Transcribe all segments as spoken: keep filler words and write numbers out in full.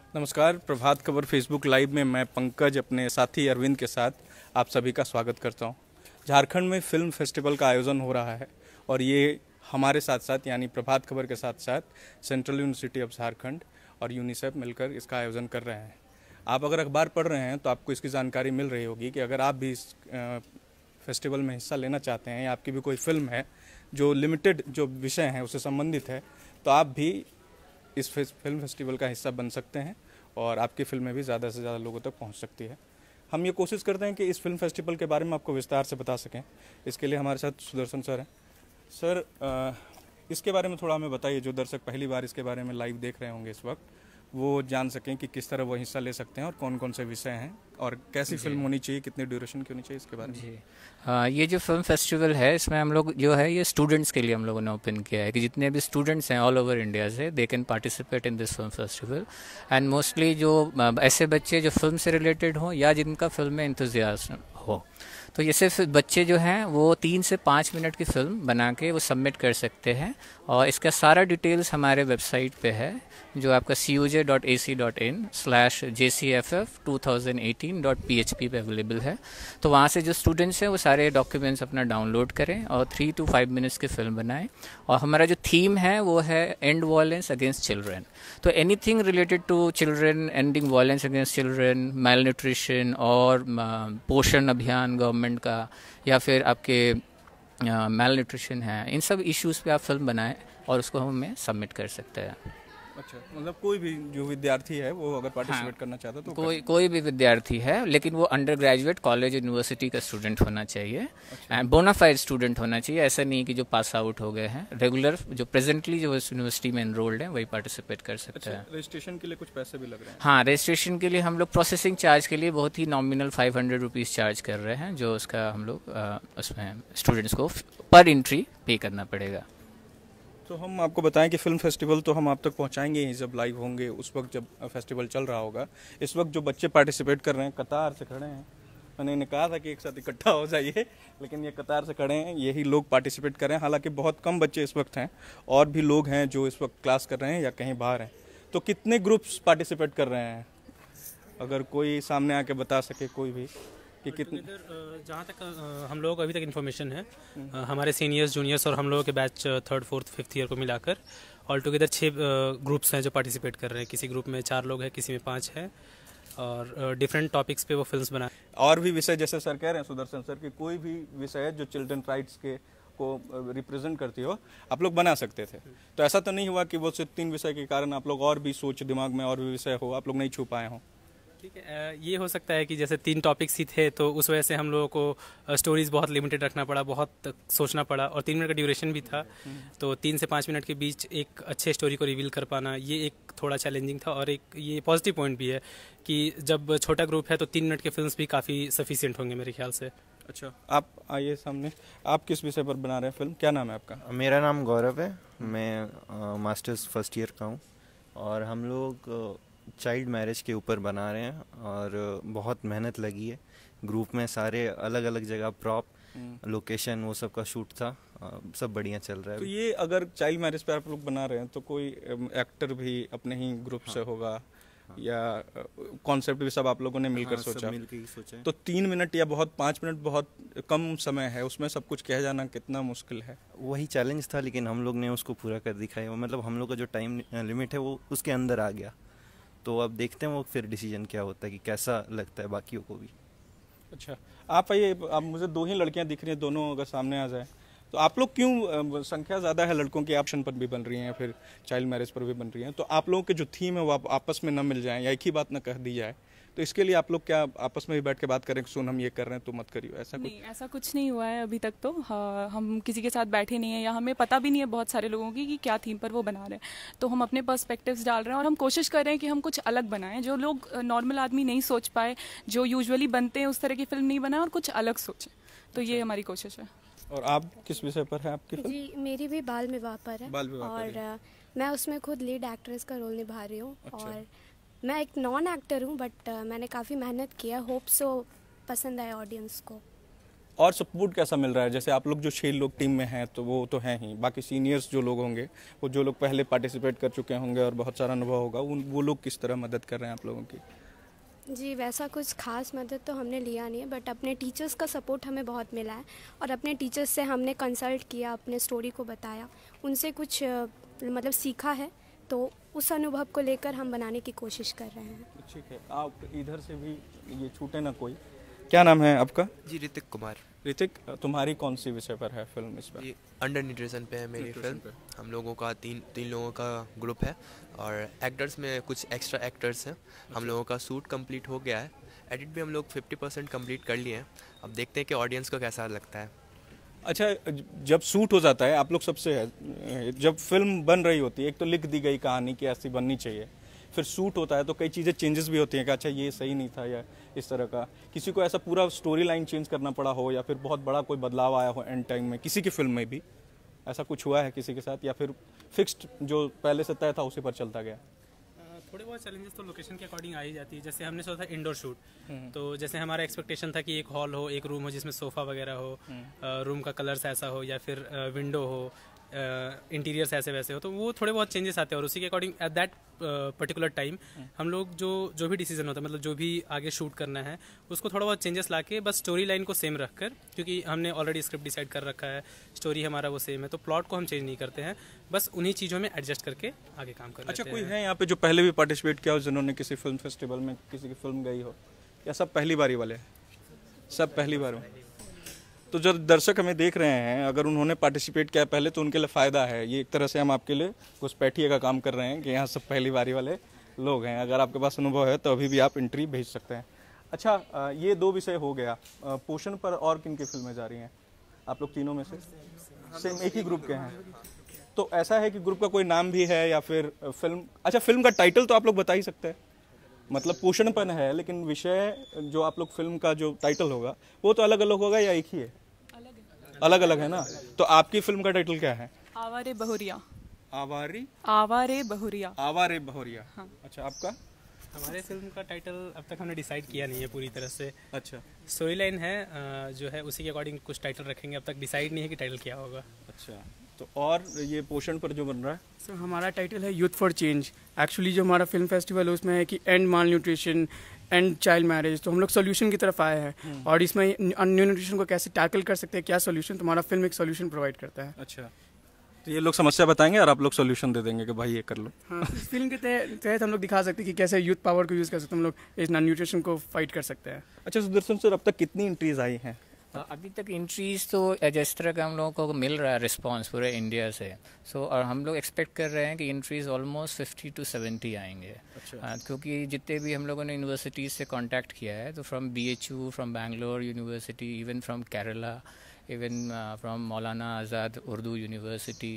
नमस्कार, Prabhat Khabar Facebook live में मैं पंकज अपने साथी अरविंद के साथ आप सभी का स्वागत करता हूं। झारखंड में फिल्म फेस्टिवल का आयोजन हो रहा है और ये हमारे साथ साथ यानी प्रभात खबर के साथ साथ सेंट्रल यूनिवर्सिटी ऑफ झारखंड और यूनिसेफ मिलकर इसका आयोजन कर रहे हैं। आप अगर अखबार पढ़ रहे हैं तो आपको इसकी जानकारी मिल रही होगी कि अगर आप भी इस फेस्टिवल में हिस्सा लेना चाहते हैं या आपकी भी कोई फिल्म है जो लिमिटेड जो विषय हैं उससे संबंधित है तो आप भी इस फिल्म फेस्टिवल का हिस्सा बन सकते हैं और आपकी फिल्में भी ज़्यादा से ज़्यादा लोगों तक पहुंच सकती है। हम ये कोशिश करते हैं कि इस फिल्म फेस्टिवल के बारे में आपको विस्तार से बता सकें। इसके लिए हमारे साथ सुदर्शन सर हैं। सर, इसके बारे में थोड़ा हमें बताइए, जो दर्शक पहली बार इसके बारे में लाइव देख रहे होंगे इस वक्त, वो जान सकें कि किस तरह वो हिस्सा ले सकते हैं और कौन कौन से विषय हैं और कैसी फिल्म होनी चाहिए, कितनी ड्यूरेशन की होनी चाहिए, इसके बारे में। जी हाँ, ये जो फिल्म फेस्टिवल है इसमें हम लोग जो है ये स्टूडेंट्स के लिए हम लोगों ने ओपन किया है कि जितने भी स्टूडेंट्स हैं ऑल ओवर इंडिया से they can participate in this film festival. And mostly जो ऐसे बच्चे जो फिल्म से रिलेटेड हों या जिनका फिल्म में इंतज़ाज़ हो, तो ये सिर्फ बच्चे जो हैं वो तीन से पाँच मिनट की फिल्म बना के वो सबमिट कर सकते हैं और इसका सारा डिटेल्स हमारे वेबसाइट पे है जो आपका C U J dot A C dot in slash J C F F two thousand eighteen dot P H P पे अवेलेबल है। तो वहाँ से जो स्टूडेंट्स हैं वो सारे डॉक्यूमेंट्स अपना डाउनलोड करें और थ्री टू फाइव मिनट्स की फिल्म बनाएं। और हमारा जो थीम है वो है एंड वायलेंस अगेंस्ट चिल्ड्रन। तो anything related to children, ending violence against children, malnutrition और पोषण अभियान गवर्नमेंट का या फिर आपके माल न्यूट्रिशन है, इन सब इश्यूज़ पे आप फिल्म बनाएं और उसको हमें सबमिट कर सकते हैं। अच्छा, मतलब कोई भी जो विद्यार्थी है वो अगर पार्टिसिपेट हाँ, करना चाहता तो कोई कोई भी विद्यार्थी है, लेकिन वो अंडर ग्रेजुएट कॉलेज यूनिवर्सिटी का स्टूडेंट होना चाहिए एंड बोनाफाइड स्टूडेंट होना चाहिए। ऐसा नहीं कि जो पास आउट हो गए हैं, रेगुलर जो प्रेजेंटली जो इस यूनिवर्सिटी में एनरोल्ड है वही पार्टिसिपेट कर सकते अच्छा, हैं। रजिस्ट्रेशन के लिए कुछ पैसे भी लग रहे हैं? हाँ, रजिस्ट्रेशन के लिए हम लोग प्रोसेसिंग चार्ज के लिए बहुत ही nominal five hundred rupees charge कर रहे हैं, जो उसका हम लोग उसमें स्टूडेंट्स को पर एंट्री पे करना पड़ेगा। तो हम आपको बताएं कि फिल्म फेस्टिवल तो हम आप तक पहुंचाएंगे ही जब लाइव होंगे, उस वक्त जब फेस्टिवल चल रहा होगा। इस वक्त जो बच्चे पार्टिसिपेट कर रहे हैं कतार से खड़े हैं। मैंने इन्हें कहा था कि एक साथ इकट्ठा हो जाइए, लेकिन ये कतार से खड़े हैं, यही लोग पार्टिसिपेट कर रहे हैं। हालांकि बहुत कम बच्चे इस वक्त हैं और भी लोग हैं जो इस वक्त क्लास कर रहे हैं या कहीं बाहर हैं। तो कितने ग्रुप्स पार्टिसिपेट कर रहे हैं, अगर कोई सामने आके बता सके कोई भी कि कितने? जहाँ तक हम लोगों को अभी तक इन्फॉर्मेशन है, हमारे सीनियर्स, जूनियर्स और हम लोगों के batch third fourth fifth year को मिलाकर ऑल टुगेदर छः ग्रुप्स हैं जो पार्टिसिपेट कर रहे हैं। किसी ग्रुप में चार लोग हैं, किसी में पाँच है और डिफरेंट टॉपिक्स पे वो फिल्म्स बनाए। और भी विषय जैसे सर कह रहे हैं, सुदर्शन सर, कि कोई भी विषय जो चिल्ड्रन राइट्स के को रिप्रेजेंट करती हो आप लोग बना सकते थे। तो ऐसा तो नहीं हुआ कि वो सिर्फ तीन विषय के कारण आप लोग और भी सोच दिमाग में और भी विषय हो आप लोग नहीं छू पाए हों? ठीक है, ये हो सकता है कि जैसे तीन टॉपिक्स ही थे तो उस वजह से हम लोगों को स्टोरीज बहुत लिमिटेड रखना पड़ा, बहुत सोचना पड़ा और तीन मिनट का ड्यूरेशन भी था। तो तीन से पाँच मिनट के बीच एक अच्छे स्टोरी को रिवील कर पाना ये एक थोड़ा चैलेंजिंग था। और एक ये पॉजिटिव पॉइंट भी है कि जब छोटा ग्रुप है तो तीन मिनट के फिल्म्स भी काफ़ी सफिशिएंट होंगे मेरे ख्याल से। अच्छा, आप आइए सामने। आप किस विषय पर बना रहे हैं फिल्म, क्या नाम है आपका? मेरा नाम गौरव है, मैं मास्टर्स फर्स्ट ईयर का हूँ और हम लोग चाइल्ड मैरिज के ऊपर बना रहे हैं और बहुत मेहनत लगी है। ग्रुप में सारे अलग अलग जगह प्रॉप, लोकेशन, वो सब का शूट था, सब बढ़िया चल रहा है। तो ये अगर चाइल्ड मैरिज पे आप लोग बना रहे हैं तो कोई एक्टर भी अपने ही ग्रुप हाँ, से होगा हाँ, या कॉन्सेप्ट भी सब आप लोगों ने मिलकर हाँ, सोचा? मिलकर ही सोचा। तो तीन मिनट या बहुत पाँच मिनट बहुत कम समय है, उसमें सब कुछ कह जाना कितना मुश्किल है? वही चैलेंज था, लेकिन हम लोग ने उसको पूरा कर दिखाया। मतलब हम लोग का जो टाइम लिमिट है वो उसके अंदर आ गया। तो अब देखते हैं वो फिर डिसीजन क्या होता है कि कैसा लगता है बाकियों को भी। अच्छा, आप आइए। आप मुझे दो ही लड़कियां दिख रही हैं, दोनों अगर सामने आ जाए तो आप लोग क्यों, संख्या ज़्यादा है लड़कों की, ऑप्शन पर भी बन रही हैं या फिर चाइल्ड मैरिज पर भी बन रही हैं, तो आप लोगों के जो थीम है वो आप आपस में न मिल जाएं या एक ही बात न कह दी जाए, तो इसके लिए आप लोग क्या आपस में भी बैठ के बात करें कि सुन हम ये कर रहे हैं तो मत करियो, ऐसा नहीं? कुछ ऐसा कुछ नहीं हुआ है अभी तक तो। हाँ, हम किसी के साथ बैठे नहीं है या हमें पता भी नहीं है बहुत सारे लोगों की कि क्या थीम पर वो बना रहे हैं। तो हम अपने पर्सपेक्टिव्स डाल रहे हैं और हम कोशिश कर रहे हैं कि हम कुछ अलग बनाएं, जो लोग नॉर्मल आदमी नहीं सोच पाए, जो यूजुअली बनते हैं उस तरह की फिल्म नहीं बनाए और कुछ अलग सोचें। तो ये हमारी कोशिश है। और आप किस विषय पर है आपकी फिल्म? जी, मेरी भी बाल विवाह पर है। बाल विवाह और पर मैं उसमें खुद लीड एक्ट्रेस का रोल निभा रही हूँ। अच्छा। और मैं एक नॉन एक्टर हूँ बट मैंने काफ़ी मेहनत किया। होप सो पसंद आए ऑडियंस को। और सपोर्ट कैसा मिल रहा है? जैसे आप लोग जो छः लोग टीम में हैं तो वो तो हैं ही, बाकी सीनियर्स जो लोग होंगे वो जो लोग पहले पार्टिसिपेट कर चुके होंगे और बहुत सारा अनुभव होगा, उन वो लोग किस तरह मदद कर रहे हैं आप लोगों की? जी, वैसा कुछ खास मदद तो हमने लिया नहीं है, बट अपने टीचर्स का सपोर्ट हमें बहुत मिला है और अपने टीचर्स से हमने कंसल्ट किया, अपने स्टोरी को बताया, उनसे कुछ मतलब सीखा है, तो उस अनुभव को लेकर हम बनाने की कोशिश कर रहे हैं। ठीक है, आप इधर से भी ये छूटे ना कोई। क्या नाम है आपका? जी ऋतिक कुमार। ऋतिक, तुम्हारी कौन सी विषय पर है फिल्म इस पर? ये अंडर न्यूट्रिशन पे है मेरी फिल्म। हम लोगों का तीन तीन लोगों का ग्रुप है और एक्टर्स में कुछ एक्स्ट्रा एक्टर्स हैं। हम लोगों का शूट कंप्लीट हो गया है, एडिट भी हम लोग फिफ्टी परसेंट कम्प्लीट कर लिए हैं। अब देखते हैं कि ऑडियंस को कैसा लगता है। अच्छा, जब शूट हो जाता है आप लोग सबसे है, जब फिल्म बन रही होती है, एक तो लिख दी गई कहानी कि ऐसी बननी चाहिए, फिर शूट होता है तो कई चीज़ें चेंजेस भी होती हैं कि अच्छा ये सही नहीं था या इस तरह का, किसी को ऐसा पूरा स्टोरी लाइन चेंज करना पड़ा हो या फिर बहुत बड़ा कोई बदलाव आया हो एंड टाइम में, किसी की फिल्म में भी ऐसा कुछ हुआ है किसी के साथ, या फिर फिक्स्ड जो पहले से तय था उसी पर चलता गया? थोड़े बहुत चैलेंजेस तो लोकेशन के अकॉर्डिंग आ ही जाती है। जैसे हमने सोचा था इंडोर शूट, तो जैसे हमारा एक्सपेक्टेशन था कि एक हॉल हो, एक रूम हो जिसमें सोफ़ा वगैरह हो, रूम का कलर्स ऐसा हो या फिर विंडो हो, इंटीरियर्स ऐसे वैसे हो, तो वो थोड़े बहुत चेंजेस आते हैं और उसी के according at that particular time हम लोग जो जो भी डिसीजन होता है, मतलब जो भी आगे शूट करना है उसको थोड़ा बहुत चेंजेस लाके बस स्टोरी लाइन को सेम रखकर, क्योंकि हमने ऑलरेडी स्क्रिप्ट डिसाइड कर रखा है, स्टोरी हमारा वो सेम है, तो प्लॉट को हम चेंज नहीं करते हैं, बस उन्हीं चीज़ों में एडजस्ट करके आगे काम करते हैं। अच्छा, कोई है यहाँ पे जो पहले भी पार्टिसिपेट किया हो, जिन्होंने किसी फिल्म फेस्टिवल में किसी की फिल्म गई हो, या सब पहली बारी वाले? सब पहली बार? तो जो दर्शक हमें देख रहे हैं, अगर उन्होंने पार्टिसिपेट किया पहले तो उनके लिए फ़ायदा है। ये एक तरह से हम आपके लिए घुसपैठिए का काम कर रहे हैं कि यहाँ सब पहली बारी वाले लोग हैं। अगर आपके पास अनुभव है तो अभी भी आप एंट्री भेज सकते हैं। अच्छा, ये दो विषय हो गया। पोषण पर और किन की फिल्में जा रही हैं? आप लोग तीनों में से सेम एक ही ग्रुप के हैं? तो ऐसा है कि ग्रुप का कोई नाम भी है या फिर फिल्म? अच्छा, फिल्म का टाइटल तो आप लोग बता ही सकते हैं, मतलब पोषणपन है, लेकिन विषय जो आप लोग फिल्म का जो टाइटल होगा वो तो अलग अलग होगा या एक ही है? अलग अलग है ना। तो आपकी फिल्म का टाइटल क्या है? आवारे बहुरिया। आवारी आवारे बहुरिया। आवारे बहुरिया। हाँ। अच्छा, आपका? हमारे फिल्म का टाइटल अब तक हमने डिसाइड किया नहीं है पूरी तरह से। अच्छा, स्टोरी लाइन है जो है उसी के अकॉर्डिंग कुछ टाइटल रखेंगे, अब तक डिसाइड नहीं है कि टाइटल क्या होगा। अच्छा, तो और ये पोषण पर जो बन रहा है? सर so, हमारा टाइटल है यूथ फॉर चेंज। एक्चुअली जो हमारा फिल्म फेस्टिवल है उसमें है कि end malnutrition, end child marriage, तो हम लोग सोल्यूशन की तरफ आए हैं और इसमें न्यू न्यूट्रिशन को कैसे टैकल कर सकते हैं, क्या सोल्यूशन, तो हमारा फिल्म एक सोल्यूशन प्रोवाइड करता है। अच्छा, तो ये लोग समस्या बताएंगे और आप लोग सोल्यूशन दे देंगे कि भाई ये कर लो। हाँ, इस फिल्म के तहत हम लोग दिखा सकते हैं कि कैसे यूथ पावर को यूज़ कर सकते हैं, हम लोग इस न्यूट्रिशन को फाइट कर सकते हैं। अच्छा सुदर्शन सर, अब तक कितनी एंट्रीज आई हैं? अभी तक इंट्रीज तो जिस तरह का हम लोगों को मिल रहा है रिस्पांस पूरे इंडिया से, सो और हम लोग एक्सपेक्ट कर रहे हैं कि entries almost fifty to seventy आएंगे। अच्छा। क्योंकि जितने भी हम लोगों ने यूनिवर्सिटीज़ से कांटेक्ट किया है, तो from B H U, from Bangalore university, even from Kerala, even from Maulana Azad Urdu university,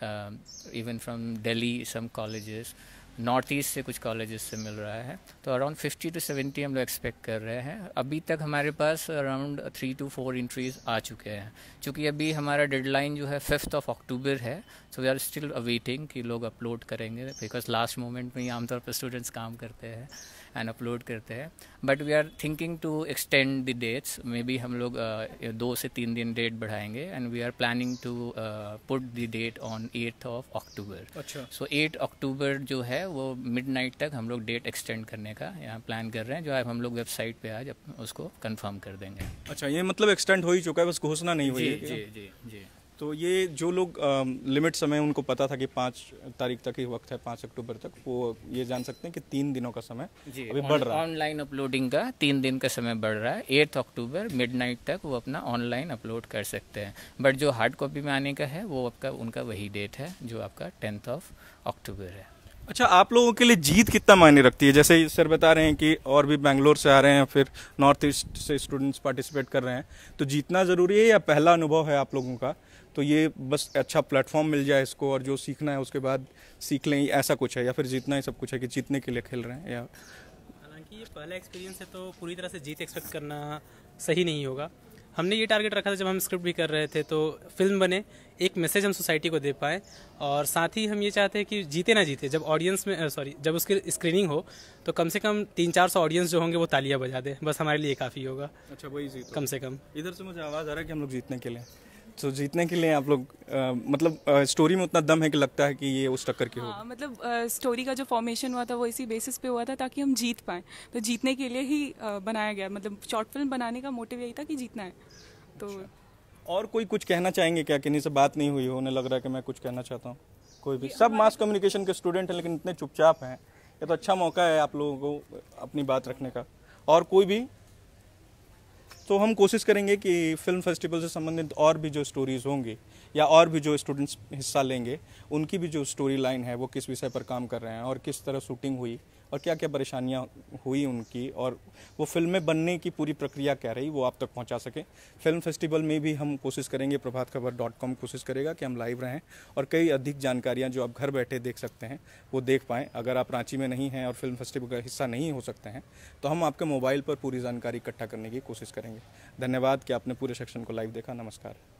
even from Delhi some colleges, north east से कुछ कॉलेजेस से मिल रहा है, तो अराउंड फिफ्टी टू सेवेंटी हम लोग एक्सपेक्ट कर रहे हैं। अभी तक हमारे पास around three to four entries आ चुके हैं। चूँकि अभी हमारा डेडलाइन जो है फिफ्थ ऑफ अक्टूबर है, so we are still awaiting कि लोग अपलोड करेंगे, बिकॉज लास्ट मोमेंट में ही आमतौर पर स्टूडेंट्स काम करते हैं एंड अपलोड करते हैं। But we are thinking to extend the dates, maybe हम लोग uh, दो से तीन दिन डेट बढ़ाएंगे and we are planning to put the date on eighth of October. अच्छा, सो एट अक्टूबर जो है वो मिडनाइट तक हम लोग डेट एक्सटेंड करने का यहाँ प्लान कर रहे हैं, जो है हम लोग वेबसाइट पे आज उसको कंफर्म कर देंगे। अच्छा, ये मतलब एक्सटेंड हो ही चुका है, बस घोषणा नहीं हुई है? जी जी जी। तो ये जो लोग लिमिट समय उनको पता था कि पाँच तारीख तक ही वक्त है, पाँच अक्टूबर तक, वो ये जान सकते हैं कि तीन दिनों का समय अभी बढ़ रहा है। ऑनलाइन अपलोडिंग का तीन दिन का समय बढ़ रहा है, एट्थ अक्टूबर मिडनाइट तक वो अपना ऑनलाइन अपलोड कर सकते हैं। बट जो हार्ड कॉपी में आने का है वो आपका उनका वही डेट है जो आपका टेंथ ऑफ अक्टूबर है। अच्छा, आप लोगों के लिए जीत कितना मायने रखती है? जैसे सर बता रहे हैं कि और भी बेंगलोर से आ रहे हैं, फिर नॉर्थ ईस्ट से स्टूडेंट्स पार्टिसिपेट कर रहे हैं, तो जीतना ज़रूरी है या पहला अनुभव है आप लोगों का, तो ये बस अच्छा प्लेटफॉर्म मिल जाए इसको और जो सीखना है उसके बाद सीख लें, ऐसा कुछ है, या फिर जीतना ही सब कुछ है कि जीतने के लिए खेल रहे हैं? या हालांकि ये पहला एक्सपीरियंस है तो पूरी तरह से जीत एक्सपेक्ट करना सही नहीं होगा। हमने ये टारगेट रखा था जब हम स्क्रिप्ट भी कर रहे थे, तो फिल्म बने, एक मैसेज हम सोसाइटी को दे पाएँ, और साथ ही हम ये चाहते हैं कि जीते ना जीते, जब ऑडियंस में सॉरी जब उसकी स्क्रीनिंग हो तो कम से कम तीन चार सौ ऑडियंस जो होंगे वो तालियां बजा दे, बस हमारे लिए काफ़ी होगा। अच्छा, वही जीत कम से कम। इधर से मुझे आवाज़ आ रहा है कि हम लोग जीतने के लिए, तो जीतने के लिए आप लोग आ, मतलब आ, स्टोरी में उतना दम है कि लगता है कि ये उस टक्कर की होगी। हाँ, मतलब आ, स्टोरी का जो फॉर्मेशन हुआ था वो इसी बेसिस पे हुआ था ताकि हम जीत पाएँ, तो जीतने के लिए ही आ, बनाया गया। मतलब शॉर्ट फिल्म बनाने का मोटिव यही था कि जीतना है। तो अच्छा। और कोई कुछ कहना चाहेंगे क्या? किन्हीं से बात नहीं हुई हो, उन्हें लग रहा है कि मैं कुछ कहना चाहता हूँ? कोई भी? सब मास कम्युनिकेशन के स्टूडेंट हैं लेकिन इतने चुपचाप हैं, ये तो अच्छा मौका है आप लोगों को अपनी बात रखने का। और कोई भी? तो हम कोशिश करेंगे कि फिल्म फेस्टिवल से संबंधित और भी जो स्टोरीज़ होंगी या और भी जो स्टूडेंट्स हिस्सा लेंगे, उनकी भी जो स्टोरी लाइन है वो किस विषय पर काम कर रहे हैं और किस तरह शूटिंग हुई और क्या क्या परेशानियां हुई उनकी, और वो फिल्में बनने की पूरी प्रक्रिया क्या रही, वो आप तक पहुंचा सकें। फिल्म फेस्टिवल में भी हम कोशिश करेंगे, प्रभात खबर डॉट कॉम कोशिश करेगा कि हम लाइव रहें और कई अधिक जानकारियां जो आप घर बैठे देख सकते हैं वो देख पाएँ। अगर आप रांची में नहीं हैं और फिल्म फेस्टिवल का हिस्सा नहीं हो सकते हैं तो हम आपके मोबाइल पर पूरी जानकारी इकट्ठा करने की कोशिश करेंगे। धन्यवाद कि आपने पूरे सेक्शन को लाइव देखा। नमस्कार।